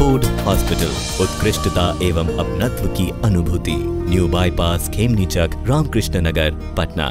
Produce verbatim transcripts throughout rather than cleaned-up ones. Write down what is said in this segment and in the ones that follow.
Ford hospital, उत्कृष्टता एवं अपनत्व की अनुभूति, न्यू बाईपास खेमनी चक, रामकृष्ण नगर, पटना।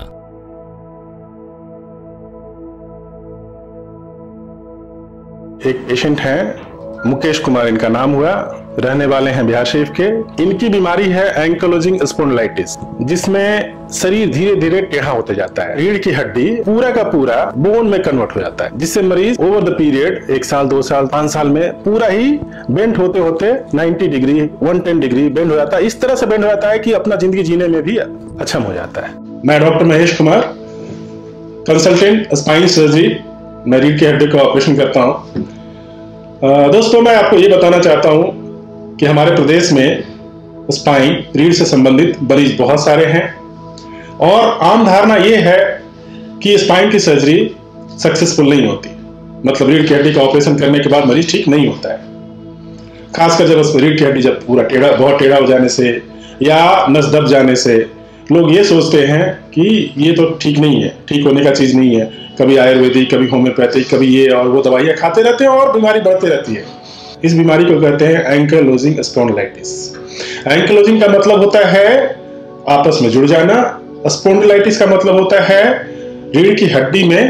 एक पेशेंट है, मुकेश कुमार इनका नाम हुआ, रहने वाले हैं बिहार शरीफ के। इनकी बीमारी है एंकलोजिंग स्पॉन्डिलाइटिस, जिसमें शरीर धीरे धीरे टेढ़ा होते जाता है। रीढ़ की हड्डी पूरा का पूरा बोन में कन्वर्ट हो जाता है, जिससे मरीज ओवर द पीरियड एक साल, दो साल, पांच साल में पूरा ही बेंड होते होते नब्बे डिग्री, एक सौ दस डिग्री बेंड हो जाता है। इस तरह से बेंड हो जाता है कि अपना जिंदगी जीने में भी अक्षम हो जाता है। मैं doctor Mahesh Kumar, consultant spine surgery, मैं रीढ़ की हड्डी का ऑपरेशन करता हूँ। दोस्तों, मैं आपको ये बताना चाहता हूँ कि हमारे प्रदेश में स्पाइन, रीढ़ से संबंधित मरीज बहुत सारे हैं और आम धारणा ये है कि स्पाइन की सर्जरी सक्सेसफुल नहीं होती, मतलब रीढ़ की हड्डी का ऑपरेशन करने के बाद मरीज ठीक नहीं होता है। खासकर जब रीढ़ की हड्डी जब पूरा टेढ़ा बहुत टेढ़ा हो जाने से या नस दब जाने से लोग ये सोचते हैं कि ये तो ठीक नहीं है, ठीक होने का चीज नहीं है। कभी आयुर्वेदिक, कभी होम्योपैथिक, कभी ये और वो दवाइयाँ खाते रहते हैं और बीमारी बढ़ती रहती है। इस बीमारी को कहते हैं एंकलोजिंग स्पॉन्डिलाइटिस। एंकलोजिंग का मतलब होता है आपस में जुड़ जाना, स्पॉन्डिलाइटिस का मतलब होता है रीढ़ की हड्डी में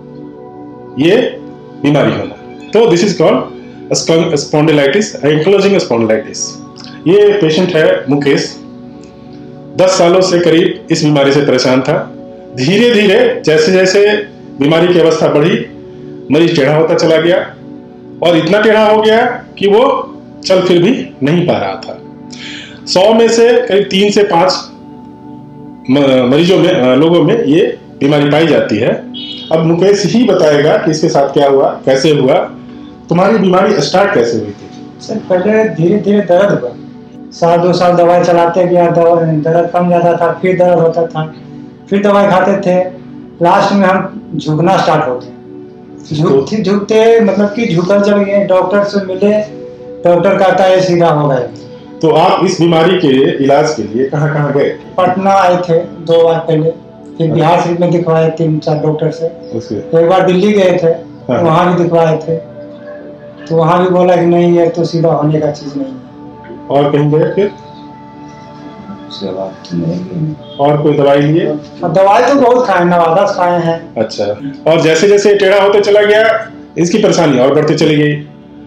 ये बीमारी होना। तो this is called spondylitis, ankylosing spondylitis. ये पेशेंट है मुकेश, दस सालों से करीब इस बीमारी से परेशान था। धीरे धीरे जैसे जैसे बीमारी की अवस्था बढ़ी, मरीज टेढ़ा होता चला गया और इतना टेढ़ा हो गया कि वो चल फिर भी नहीं पा रहा था। सौ में से करीब तीन से पांच मरीजों में, लोगों में ये बीमारी पाई जाती है। अब मुकेश ही बताएगा कि इसके साथ क्या हुआ, कैसे हुआ। तुम्हारी बीमारी स्टार्ट कैसे हुई थी? सर, पहले धीरे धीरे दर्द हुआ, साल दो साल दवाई चलाते गया, दर्द कम जाता था, फिर दर्द होता था, फिर दवाई खाते थे। लास्ट में हम झुकना स्टार्ट होते झुकते झुकते मतलब कि झुकल जब ये डॉक्टर से मिले, डॉक्टर कहता है सीधा हो गए। तो आप इस बीमारी के इलाज के लिए कहाँ कहाँ गए? पटना आए थे दो बार पहले, फिर बिहार शरीफ में दिखवाए तीन चार डॉक्टर से, एक बार दिल्ली गए थे, हाँ। वहाँ भी दिखवाए थे, तो वहाँ भी बोला कि नहीं ये तो सीधा होने का चीज नहीं है। और कहीं गए फिर? उसके बाद नहीं। और कोई दवाई लिए? दवाई तो बहुत खाए, नवादा खाए हैं। अच्छा, और जैसे जैसे टेढ़ा होते चला गया इसकी परेशानी और बढ़ती चली गई,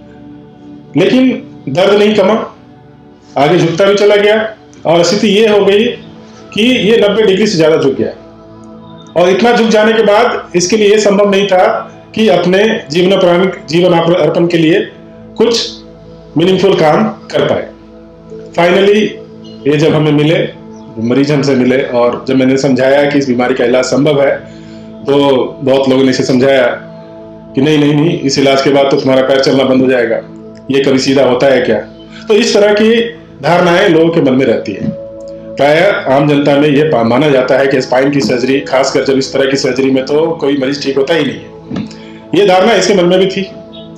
लेकिन दर्द नहीं कमा, आगे झुकता भी चला गया और स्थिति ये हो गई कि ये नब्बे डिग्री से ज्यादा झुक गया। और इतना झुक जाने के बाद इसके लिए संभव नहीं था कि अपने जीवन जीवन अर्पण के लिए कुछ मीनिंगफुल काम कर पाए। फाइनली ये जब हमें मिले, मरीज हमसे मिले, और जब मैंने समझाया कि इस बीमारी का इलाज संभव है, तो बहुत लोगों ने इसे समझाया कि नहीं नहीं नहीं इस इलाज के बाद तो तुम्हारा पैर चलना बंद हो जाएगा, ये कभी सीधा होता है क्या? तो इस तरह की धारणाएं लोगों के मन में रहती है। प्रायः आम जनता में ये माना जाता है कि स्पाइन की सर्जरी, खासकर जब इस तरह की सर्जरी में, तो कोई मरीज ठीक होता ही नहीं है। ये धारणा इसके मन में भी थी।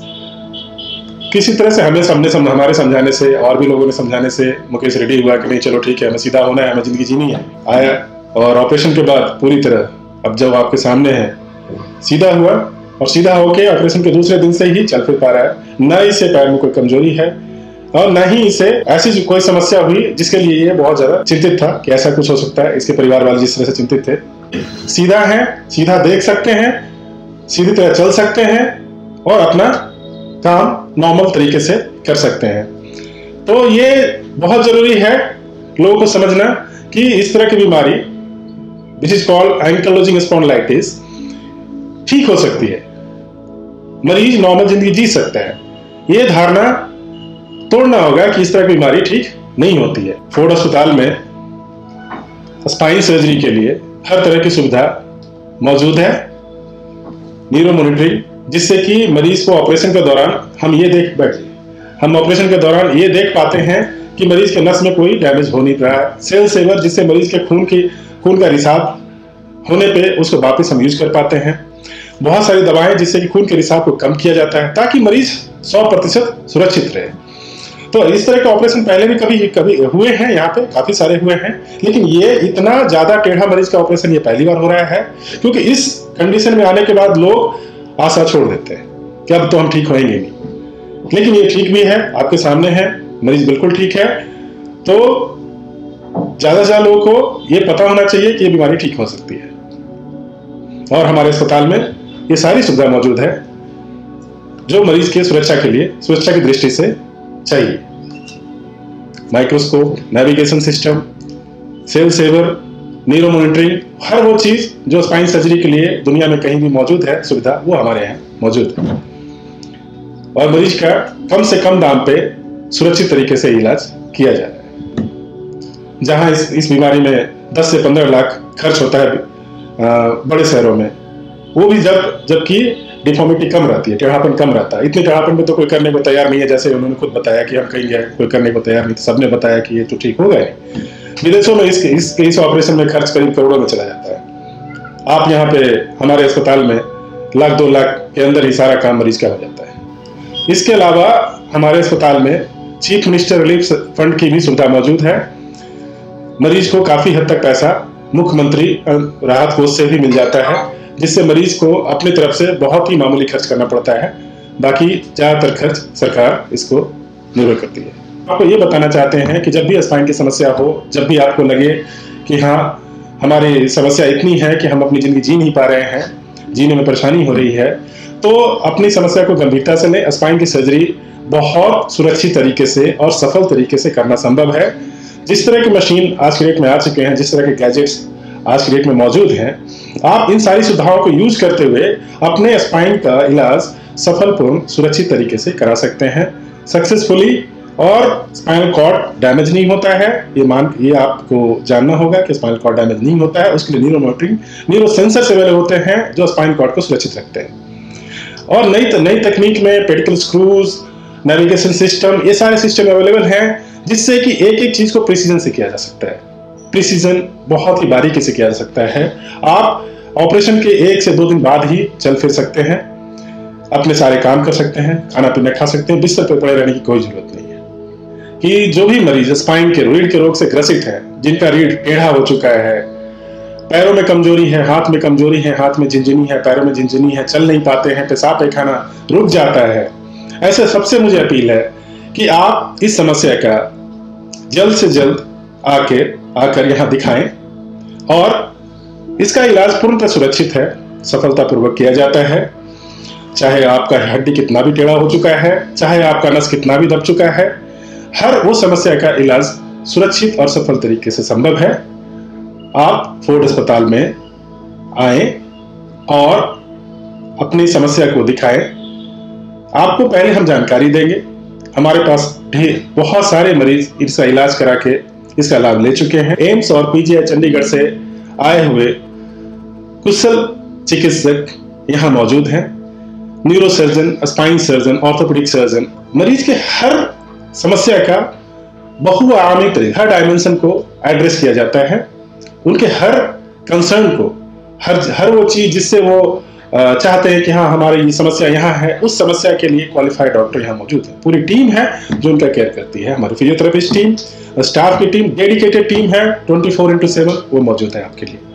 किसी तरह से हमें हमने सम, हमारे समझाने से और भी लोगों ने समझाने से मुकेश रेडी हुआ कि नहीं चलो ठीक है, हमें सीधा होना है, हमें जिंदगी जीनी है। आया और ऑपरेशन के बाद पूरी तरह, अब जब आपके सामने है, सीधा हुआ और सीधा होके ऑपरेशन के दूसरे दिन से ही चल फिर पा रहा है। न इसे पैर में कोई कमजोरी है और न ही इसे ऐसी कोई समस्या हुई जिसके लिए ये बहुत ज्यादा चिंतित था कि ऐसा कुछ हो सकता है। इसके परिवार वाले जिस तरह से चिंतित थे, सीधा है, सीधा देख सकते हैं, सीधी तरह चल सकते हैं और अपना काम नॉर्मल तरीके से कर सकते हैं। तो ये बहुत जरूरी है लोगों को समझना कि इस तरह की बीमारी, which is called ankylosing spondylitis, ठीक हो सकती है, मरीज नॉर्मल जिंदगी जी सकते हैं। ये धारणा तोड़ना होगा कि इस तरह की बीमारी ठीक नहीं होती है। फोर्ड अस्पताल में स्पाइन सर्जरी के लिए हर तरह की सुविधा मौजूद है, न्यूरो मॉनिटरिंग, जिससे कि मरीज को ऑपरेशन के दौरान हम ये देख बैठे हम ऑपरेशन के दौरान ये देख पाते हैं कि मरीज के नस में कोई डैमेज हो नहीं रहा है। सेल सेवर, जिससे मरीज के खून की खून का रिसाव होने पे उसको वापस हम यूज कर पाते हैं। बहुत सारी दवाएं जिससे कि खून के रिसाव को कम किया जाता है ताकि मरीज सौ प्रतिशत सुरक्षित रहे। तो इस तरह के ऑपरेशन पहले भी कभी कभी हुए हैं, यहाँ पे काफी सारे हुए हैं, लेकिन ये इतना ज्यादा टेढ़ा मरीज का ऑपरेशन ये पहली बार हो रहा है, क्योंकि इस कंडीशन में आने के बाद लोग आशा छोड़ देते हैं कि अब तो हम ठीक होएंगे नहीं। लेकिन ये ठीक भी है, आपके सामने है, मरीज बिल्कुल ठीक है। तो ज्यादा से ज्यादा लोगों को ये पता होना चाहिए कि ये बीमारी ठीक हो सकती है, और हमारे अस्पताल में ये सारी सुविधा मौजूद है जो मरीज के सुरक्षा के लिए, सुरक्षा की दृष्टि से चाहिए। Microscope, navigation system, cell saver, neuro monitoring, हर वो चीज जो स्पाइन सर्जरी के लिए दुनिया में कहीं भी मौजूद है सुविधा, वो हमारे यहाँ मौजूद है। और मरीज का कम से कम दाम पे सुरक्षित तरीके से इलाज किया जा रहा है। जहां इस इस बीमारी में दस से पंद्रह लाख खर्च होता है आ, बड़े शहरों में, वो भी जब जबकि डिफॉर्मिटी कम रहती है, टेढ़ापन कम रहता है। इतने टेढ़ापन में तो कोई करने को तैयार नहीं है, जैसे उन्होंने खुद बताया कि हम कहीं गए, कोई करने को तैयार नहीं, तो सबने बताया कि ये तो ठीक हो गए। विदेशों में इस इस, इस ऑपरेशन में खर्च करीब करोड़ों में चला जाता है। आप यहाँ पे हमारे अस्पताल में लाख दो लाख के अंदर ही सारा काम मरीज का हो जाता है। इसके अलावा हमारे अस्पताल में चीफ मिनिस्टर रिलीफ फंड की भी सुविधा मौजूद है। मरीज को काफी हद तक पैसा मुख्यमंत्री राहत कोष से भी मिल जाता है, जिससे मरीज को अपनी तरफ से बहुत ही मामूली खर्च करना पड़ता है, बाकी ज्यादातर खर्च सरकार इसको निर्भर करती है। आपको ये बताना चाहते हैं कि जब भी स्पाइन की समस्या हो, जब भी आपको लगे कि हाँ हमारी समस्या इतनी है कि हम अपनी जिंदगी जी नहीं पा रहे हैं, जीने में परेशानी हो रही है, तो अपनी समस्या को गंभीरता से लें। स्पाइन की सर्जरी बहुत सुरक्षित तरीके से और सफल तरीके से करना संभव है। जिस तरह की मशीन आज की डेट में आ चुके हैं, जिस तरह के गैजेट्स आज की डेट में मौजूद हैं, आप इन सारी सुविधाओं को यूज करते हुए अपने स्पाइन का इलाज सफलपूर्ण सुरक्षित तरीके से करा सकते हैं सक्सेसफुली, और स्पाइनल कॉर्ड डैमेज नहीं होता है। ये मान ये आपको जानना होगा कि स्पाइनल कॉर्ड डैमेज नहीं होता है। उसके लिए neuro monitoring, neuro sensors available होते हैं जो स्पाइनल कॉर्ड को सुरक्षित रखते हैं। और नई नई तकनीक में पेडिकल स्क्रूज, नेविगेशन सिस्टम, ये सारे सिस्टम अवेलेबल हैं, जिससे कि एक एक चीज को प्रिसीजन से किया जा सकता है। प्रिसीजन बहुत ही बारीकी से किया जा सकता है। आप ऑपरेशन के एक से दो दिन बाद ही चल फिर सकते हैं, अपने सारे काम कर सकते हैं, खाना पीना खा सकते हैं, बिस्तर पर पड़े रहने की कोई जरूरत नहीं है। कि जो भी मरीज स्पाइन के रीढ़ के रोग से ग्रसित है, जिनका रीढ़ टेढ़ा हो चुका है, पैरों में कमजोरी है, हाथ में कमजोरी है, हाथ में झिनझिनी है, पैरों में झिनझिनी है, चल नहीं पाते हैं, पेशाब पैखाना रुक जाता है, ऐसे सबसे मुझे अपील है कि आप इस समस्या का जल्द से जल्द आके आकर यहाँ दिखाएं, और इसका इलाज पूर्णतः सुरक्षित है, सफलतापूर्वक किया जाता है। चाहे आपका हड्डी कितना भी टेढ़ा हो चुका है, चाहे आपका नस कितना भी दब चुका है, हर वो समस्या का इलाज सुरक्षित और सफल तरीके से संभव है। आप फोर्ड अस्पताल में आए और अपनी समस्या को दिखाएं। आपको पहले हम जानकारी देंगे। हमारे पास ढेर बहुत सारे मरीज इसका इलाज करा के इसका लाभ ले चुके हैं। एम्स और पीजीआई चंडीगढ़ से आए हुए कुशल चिकित्सक यहाँ मौजूद हैं। Neuro surgeon, spine surgeon, orthopaedic surgeon मरीज के हर समस्या का बहुआयामी तरीके, हर डायमेंशन को एड्रेस किया जाता है। उनके हर कंसर्न को, हर हर वो चीज जिससे वो चाहते हैं कि हाँ हमारी ये समस्या यहाँ है, उस समस्या के लिए क्वालिफाइड डॉक्टर यहाँ मौजूद है। पूरी टीम है जो उनका केयर करती है। हमारी फिजियोथेरेपिस्ट टीम, स्टाफ की टीम, डेडिकेटेड टीम है, ट्वेंटी फोर इंटू सेवन वो मौजूद है आपके लिए।